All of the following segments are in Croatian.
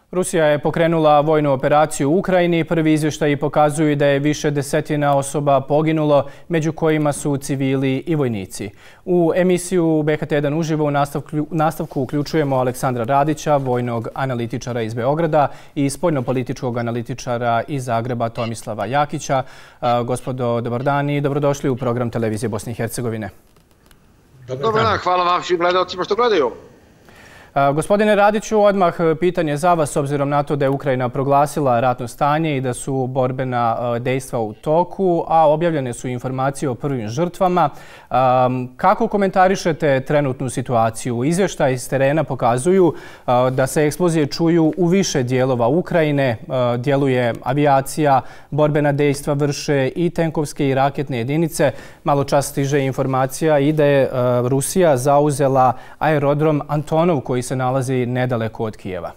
Rusija je pokrenula vojnu operaciju u Ukrajini. Prvi izvještaji pokazuju da je više desetina osoba poginulo, među kojima su civili i vojnici. U emisiju BHT1 uživo u nastavku uključujemo Aleksandra Radića, vojnog analitičara iz Beograda i spoljnopolitičkog analitičara iz Zagreba Tomislava Jakića. Gospodo, dobar dan i dobrodošli u program Televizije Bosne i Hercegovine. Dobar dan, hvala vam svim gledalcima što gledaju. Gospodine Radiću, odmah pitanje za vas, s obzirom na to da je Ukrajina proglasila ratno stanje i da su borbena dejstva u toku, a objavljene su informacije o prvim žrtvama. Kako komentarišete trenutnu situaciju? Izvještaji iz terena pokazuju da se eksplozije čuju u više dijelova Ukrajine, djeluje avijacija, borbena dejstva vrše i tenkovske i raketne jedinice. Malo čas stiže informacija i da je Rusija zauzela aerodrom Antonov koji se nalazi nedaleko od Kijeva.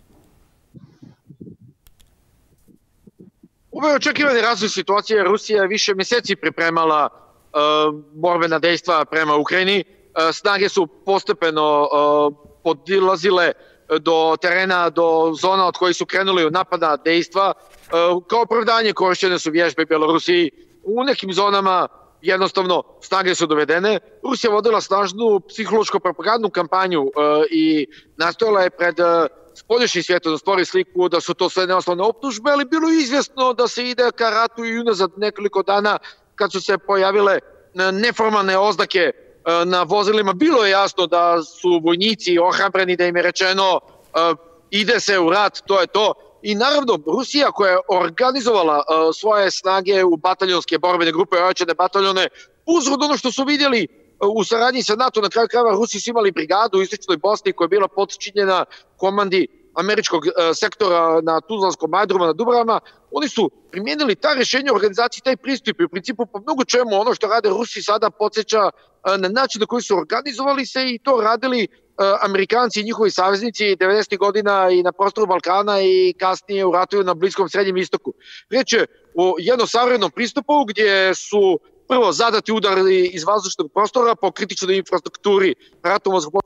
Ovo je očekivani razvoj situacije. Rusija je više mjeseci pripremala borbena dejstva prema Ukrajini. Snage su postepeno podilazile do terena, do zona od kojih su krenuli od napada dejstva. Kao opravdanje korištene su vježbe Bjelorusiji. U nekim zonama jednostavno snage su dovedene. Rusija vodila snažnu psihološko-propagandnu kampanju i nastojala je pred spoljašnjim svijetom da stvori sliku da su to sve neosnovne optužbe, ali bilo je izvjesno da se ide ka ratu i unazad nekoliko dana kad su se pojavile neformalne oznake na vozilima. Bilo je jasno da su vojnici ohrabreni, da im je rečeno ide se u rat, to je to. I naravno, Rusija koja je organizovala svoje snage u bataljonske borbene grupe, ojačane bataljone, uzrod ono što su vidjeli u saradnji sa NATO, na kraju krajeva Rusi su imali brigadu u istočnoj Bosni koja je bila podčinjena komandi američkog sektora na Tuzlanskom aerodromu na Dubravama. Oni su primijenili ta rješenja organizaciji, taj pristup i u principu po mnogo čemu ono što rade Rusi sada podsjeća na način na koji su organizovali se i to radili Amerikanci i njihovi saveznici 90. godina i na prostoru Balkana i kasnije u ratu na Bliskom Srednjem istoku. Riječ je o jednom savremenom pristupu gdje su prvo zadati udari iz vazdušnog prostora po kritičnoj infrastrukturi ratovo.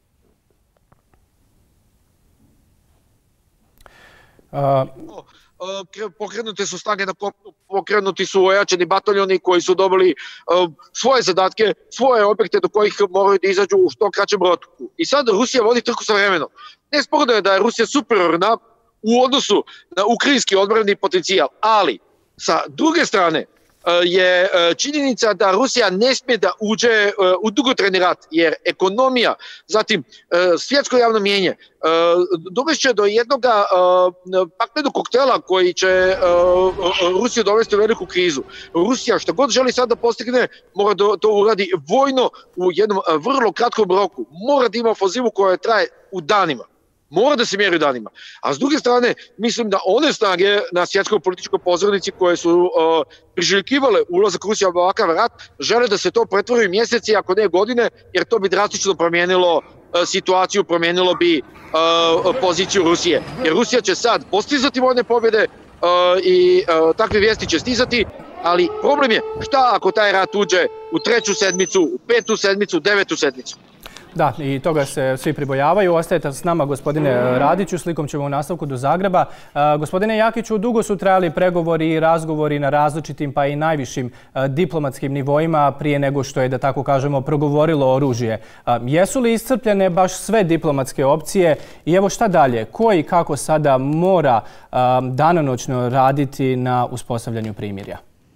Pokrenute su snage na kopnu, pokrenuti su ojačani bataljoni koji su dobili svoje zadatke, svoje objekte do kojih moraju da izađu u što kraćem roku. I sad Rusija vodi trku sa vremenom. Nesporno je da je Rusija superiorna u odnosu na ukrajinski odbrani potencijal, ali sa druge strane je činjenica da Rusija ne smije da uđe u dugotrajni rat, jer ekonomija, zatim svjetsko javno mnijenje dovešće do jednog paklenog koktela koji će Rusiju dovesti u veliku krizu. Rusija što god želi sad da postigne mora da to uradi vojno u jednom vrlo kratkom roku. Mora da ima ofanzivu koja traje u danima. Mora da se mjeri u danima. A s druge strane, mislim da one snage na svjetskoj političkoj pozornici koje su priželjkivale ulazak Rusije u ovakav rat, žele da se to pretvori u mjeseci, ako ne godine, jer to bi drastično promijenilo situaciju, promijenilo bi poziciju Rusije. Jer Rusija će sad postizati vojne pobjede i takve vijesti će stizati, ali problem je šta ako taj rat uđe u 3. sedmicu, u 5. sedmicu, 9. sedmicu. Da, i toga se svi pribojavaju. Ostajete s nama, gospodine Radiću. Slikom ćemo u nastavku do Zagreba. Gospodine Jakiću, dugo su trajali pregovori i razgovori na različitim pa i najvišim diplomatskim nivoima prije nego što je, da tako kažemo, progovorilo oružje. Jesu li iscrpljene baš sve diplomatske opcije i evo šta dalje? Ko i kako sada mora danonoćno raditi na uspostavljanju primirja?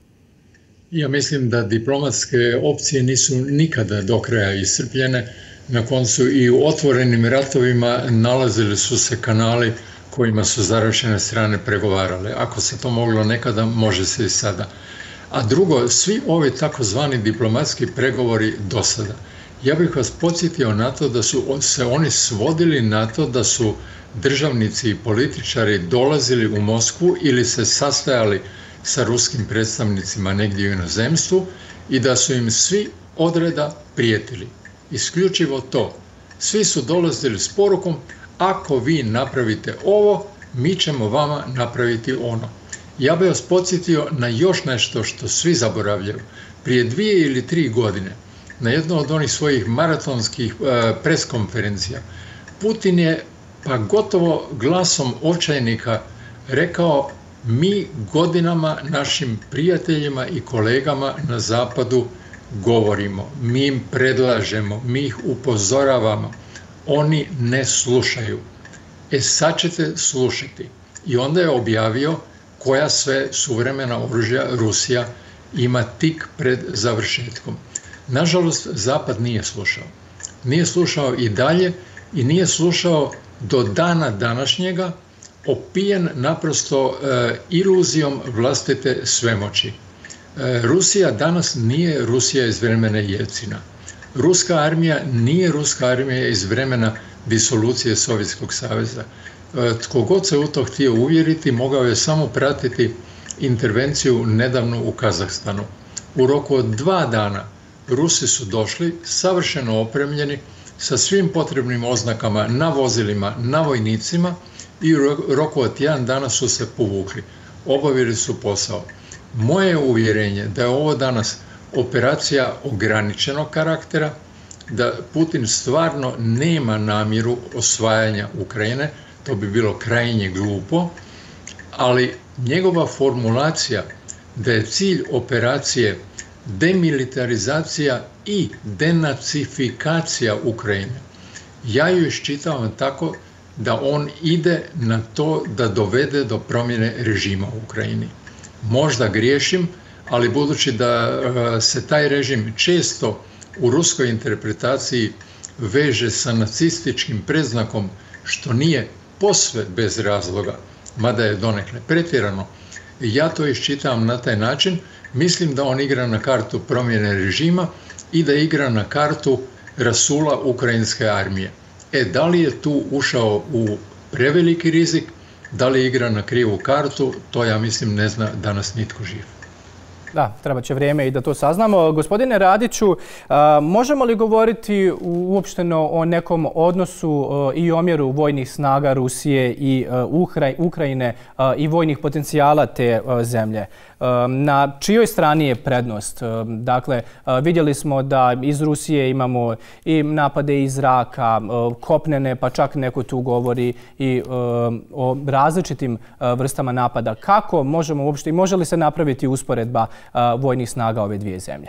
Ja mislim da diplomatske opcije nisu nikada do kraja iscrpljene. Na koncu i u otvorenim ratovima nalazili su se kanali kojima su zaražene strane pregovarale. Ako se to moglo nekada, može se i sada. A drugo, svi ovi takozvani diplomatski pregovori do sada. Ja bih vas podsjetio na to da su se oni svodili na to da su državnici i političari dolazili u Moskvu ili se sastajali sa ruskim predstavnicima negdje u inozemstvu i da su im svi odreda prijetili. Isključivo to. Svi su dolazili s porukom, ako vi napravite ovo, mi ćemo vama napraviti ono. Ja bih vas podsjetio na još nešto što svi zaboravljaju. Prije 2 ili 3 godine, na jednu od onih svojih maratonskih preskonferencija, Putin je pa gotovo glasom očajnika rekao: mi godinama našim prijateljima i kolegama na zapadu govorimo, mi im predlažemo, mi ih upozoravamo, oni ne slušaju. Sad ćete slušati. I onda je objavio koja sve suvremena oružja Rusija ima tik pred završetkom. Nažalost, Zapad nije slušao. Nije slušao i dalje i nije slušao do dana današnjega, opijen naprosto iluzijom vlastite svemoći. Rusija danas nije Rusija iz vremena Jelcina. Ruska armija nije ruska armija iz vremena disolucije Sovjetskog saveza. Tko god se u to htio uvjeriti, mogao je samo pratiti intervenciju nedavno u Kazahstanu. U roku od 2 dana Rusi su došli savršeno opremljeni sa svim potrebnim oznakama na vozilima, na vojnicima i u roku od 1 dana su se povukli. Obavili su posao. Moje je uvjerenje da je ovo danas operacija ograničenog karaktera, da Putin stvarno nema namjeru osvajanja Ukrajine, to bi bilo krajnje glupo, ali njegova formulacija da je cilj operacije demilitarizacija i denacifikacija Ukrajine, ja ju iščitavam tako da on ide na to da dovede do promjene režima u Ukrajini. Možda griješim, ali budući da se taj režim često u ruskoj interpretaciji veže sa nacističkim predznakom, što nije posve bez razloga, mada je donekle pretjerano, ja to iščitavam na taj način. Mislim da on igra na kartu promjene režima i da igra na kartu rasula ukrajinske armije. Da li je tu ušao u preveliki rizik, da li igra na krivu kartu, to ja mislim ne zna danas nitko živ. Da, treba će vrijeme i da to saznamo. Gospodine Radiću, možemo li govoriti uopšteno o nekom odnosu i omjeru vojnih snaga Rusije i Ukrajine i vojnih potencijala te zemlje? Na čijoj strani je prednost? Dakle, vidjeli smo da iz Rusije imamo i napade iz zraka, kopnene, pa čak neko tu govori i o različitim vrstama napada. Kako možemo uopšte i može li se napraviti usporedba vojnih snaga ove dvije zemlje?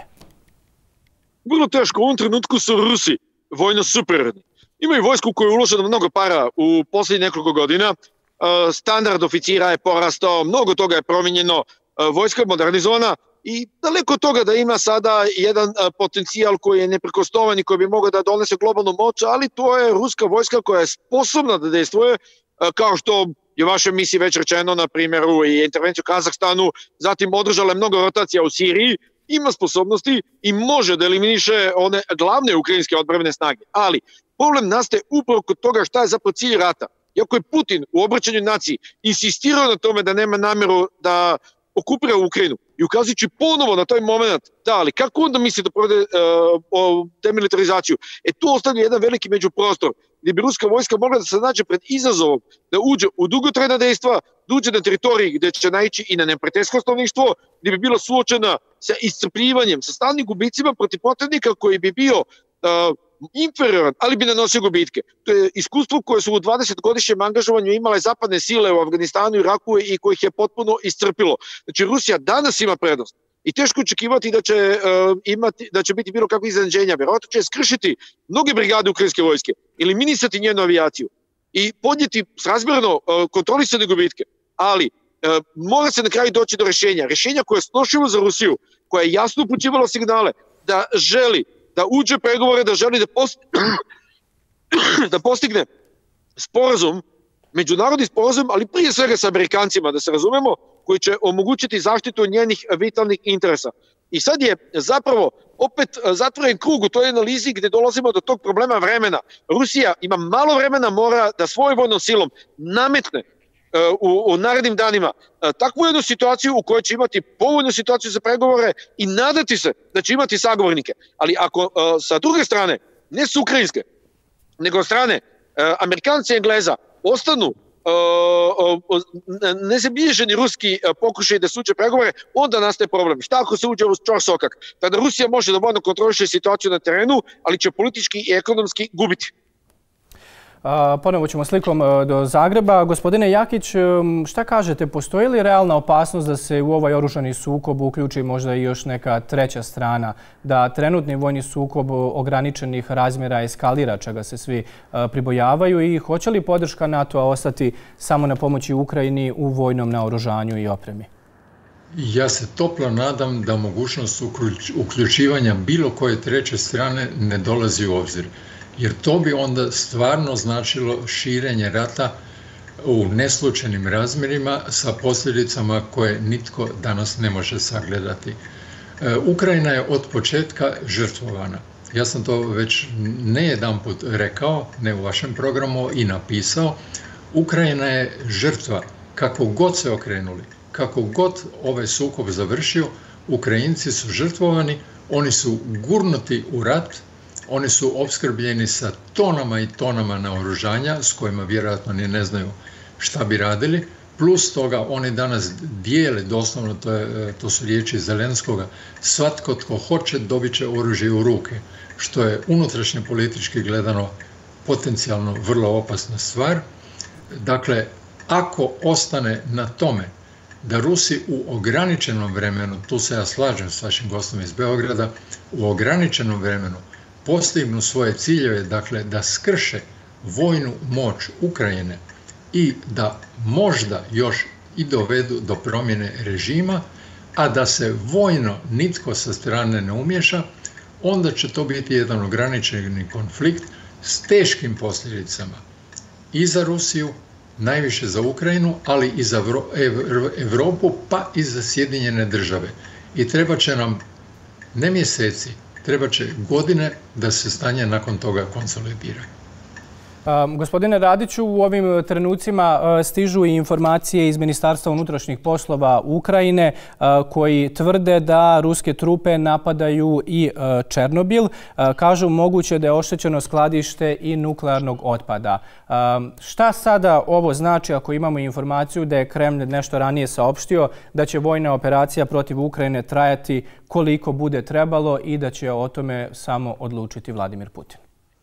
Vrlo teško. U ovom trenutku su Rusi vojno superiorni. Imaju vojsku koju je uloženo mnogo para u posljednjih nekoliko godina. Standard oficira je porastao, mnogo toga je promijenjeno, vojska je modernizovana i daleko od toga da ima sada jedan potencijal koji je neprikosnovan i koji bi mogao da donese globalnu moć, ali to je ruska vojska koja je sposobna da dejstvuje, kao što je u vašoj misiji već rečeno, na primjeru i intervenciju u Kazahstanu, zatim održala je mnogo rotacija u Siriji, ima sposobnosti i može da eliminiše one glavne ukrajinske odbrambene snage. Ali problem nastaje upravo kod toga šta je zapravo cilj rata. Iako je Putin u obraćanju naciji insistirao na tome da nema namjeru da okupira Ukrajinu i ukazujući ponovo na taj moment, da, ali kako onda misli da provede demilitarizaciju? Tu ostavlja jedan veliki međuprostor gdje bi ruska vojska mogla da se nađe pred izazovom da uđe u dugotrajna dejstva, da uđe na teritoriji gdje će naići i na neprijateljsko stanovništvo, gdje bi bila suočena sa iscrpljivanjem, sa stalnim gubicima protiv protivnika koji bi bio inferioran, ali bi nanosio gubitke. To je iskustvo koje su u 20-godišnjem angažovanju imale zapadne sile u Afganistanu i Iraku i kojih je potpuno iscrpilo. Znači, Rusija danas ima prednost i teško očekivati da će biti bilo kakve iznenađenja. Vjerojatno će skršiti mnoge brigade ukrajinske vojske, eliminisati njenu avijaciju i podnijeti srazmjerno kontrolisane gubitke. Ali mora se na kraju doći do rješenja koje je snošljivo za Rusiju, koja je jasno upućivala signale da želi da uđe pregovore, da želi da postigne sporazum, međunarodni sporazum, ali prije svega sa Amerikancima, da se razumemo, koji će omogućiti zaštitu njenih vitalnih interesa. I sad je zapravo opet zatvoren krug u toj analizi gdje dolazimo do tog problema vremena. Rusija ima malo vremena, mora da svojom vojnom silom nametne u narednim danima takvu jednu situaciju u kojoj će imati povoljnu situaciju za pregovore i nadati se da će imati sagovornike. Ali ako sa druge strane, ne s ukrajinske, nego od strane Amerikanci i Engleza ostanu nezabilježeni ruski pokušaj da se uđe pregovore, onda nastaje problem. Šta ako se uđe u čorsokak? Tada Rusija može da vojno kontroliše situaciju na terenu, ali će politički i ekonomski gubiti. Ponovo ćemo slikom do Zagreba. Gospodine Jakić, šta kažete, postoji li realna opasnost da se u ovaj oružani sukob uključi možda i još neka treća strana, da trenutni vojni sukob ograničenih razmjera eskalira, čega se svi pribojavaju, i hoće li podrška NATO-a ostati samo na pomoći Ukrajini u vojnom naoružanju i opremi? Ja se toplo nadam da mogućnost uključivanja bilo koje treće strane ne dolazi u obzir. Jer to bi onda stvarno značilo širenje rata u neslučajnim razmjerima sa posljedicama koje nitko danas ne može sagledati. Ukrajina je od početka žrtvovana. Ja sam to već ne jedanput rekao, ne u vašem programu, i napisao. Ukrajina je žrtva, kako god se okrenuli, kako god ovaj sukob završio, Ukrajinci su žrtvovani, oni su gurnuti u rat, oni su opskrbljeni sa tonama i tonama naoružanja s kojima vjerojatno ni ne znaju šta bi radili. Plus toga oni danas dijele, doslovno to su riječi Zelenskoga, svatko tko hoće dobit će oružje u ruke, što je unutrašnje politički gledano potencijalno vrlo opasna stvar. Dakle, ako ostane na tome da Rusi u ograničenom vremenu, tu se ja slažem s vašim gostom iz Beograda, u ograničenom vremenu postignu svoje ciljeve, dakle da skrše vojnu moć Ukrajine i da možda još i dovedu do promjene režima, a da se vojno nitko sa strane ne umješa, onda će to biti jedan ograničeni konflikt s teškim posljedicama i za Rusiju, najviše za Ukrajinu, ali i za Europu, pa i za Sjedinjene države. I treba će nam ne mjeseci, treba će godine da se stanje nakon toga konsolidira. Gospodine Radiću, u ovim trenucima stižu i informacije iz Ministarstva unutrašnjih poslova Ukrajine koji tvrde da ruske trupe napadaju i Černobil. Kažu moguće da je oštećeno skladište i nuklearnog otpada. Šta sada ovo znači ako imamo informaciju da je Kremlj nešto ranije saopštio da će vojna operacija protiv Ukrajine trajati koliko bude trebalo i da će o tome samo odlučiti Vladimir Putin?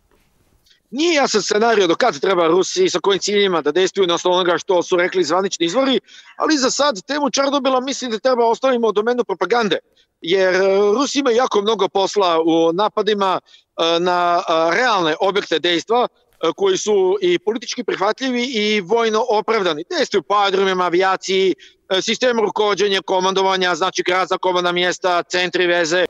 Nije jasan scenario do kad treba Rusiji sa kojim ciljima da dejstvuju na osnovu onoga što su rekli zvanični izvori, ali za sad temu Černobila mislim da treba ostavimo u domenu propagande, jer Rusi imaju jako mnogo posla u napadima na realne objekte dejstva koji su i politički prihvatljivi i vojno opravdani. Dejstvuju po aerodromima, avijaciji, sistem rukovođenja, komandovanja, znači razna komandna mjesta, centri veze.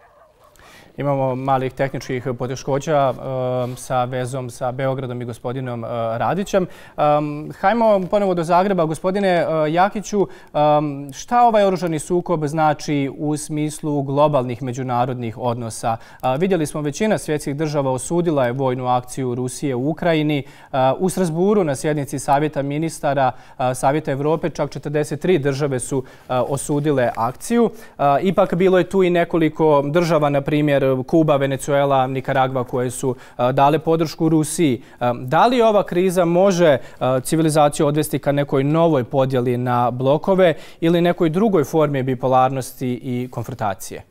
Imamo malih tehničkih poteškoća sa vezom sa Beogradom i gospodinom Radićem. Hajmo ponovo do Zagreba. Gospodine Jakiću, šta ovaj oružani sukob znači u smislu globalnih međunarodnih odnosa? Vidjeli smo većina svjetskih država osudila je vojnu akciju Rusije u Ukrajini. U Strasburu na sjednici Savjeta ministara Savjeta Evrope čak 43 države su osudile akciju. Ipak bilo je tu i nekoliko država, na primjer Kuba, Venezuela, Nikaragva, koje su dale podršku Rusiji. Da li ova kriza može civilizaciju odvesti ka nekoj novoj podjeli na blokove ili nekoj drugoj formi bipolarnosti i konfrontacije?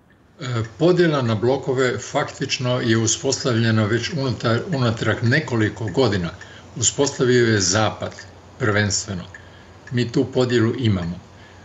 Podjela na blokove faktično je uspostavljena već unatrag nekoliko godina. Uspostavio je Zapad prvenstveno. Mi tu podjelu imamo.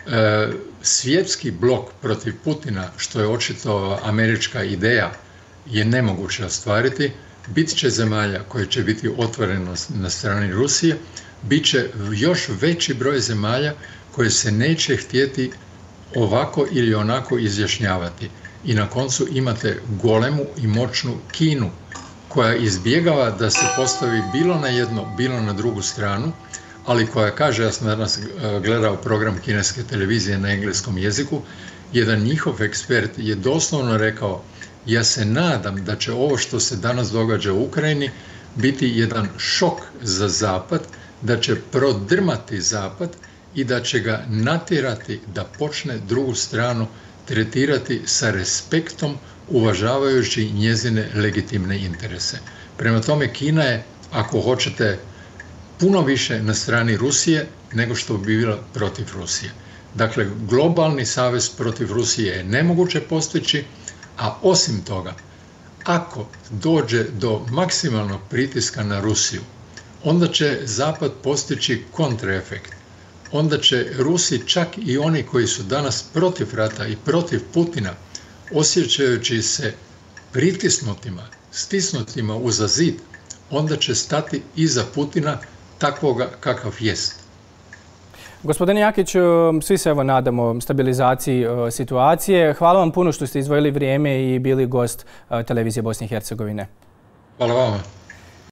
Svjetski blok protiv Putina, što je očito američka ideja, je nemoguće ostvariti. Bit će zemalja koje će biti otvoreno na strani Rusije, bit će još veći broj zemalja koje se neće htjeti ovako ili onako izjašnjavati. I na koncu imate golemu i moćnu Kinu, koja izbjegava da se postavi bilo na jednu, bilo na drugu stranu, ali koja kaže, ja sam danas gledao program kineske televizije na engleskom jeziku, jedan njihov ekspert je doslovno rekao: ja se nadam da će ovo što se danas događa u Ukrajini biti jedan šok za Zapad, da će prodrmati Zapad i da će ga natjerati da počne drugu stranu tretirati sa respektom, uvažavajući njezine legitimne interese. Prema tome, Kina je, ako hoćete, puno više na strani Rusije nego što bi bila protiv Rusije. Dakle, globalni savez protiv Rusije je nemoguće postići, a osim toga, ako dođe do maksimalnog pritiska na Rusiju, onda će Zapad postići kontraefekt. Onda će Rusi, čak i oni koji su danas protiv rata i protiv Putina, osjećajući se pritisnutima, stisnutima uza zid, onda će stati iza Putina takvoga kakav jest. Gospodine Jakić, svi se evo nadamo stabilizaciji situacije. Hvala vam puno što ste izdvojili vrijeme i bili gost televizije Bosne i Hercegovine. Hvala vama.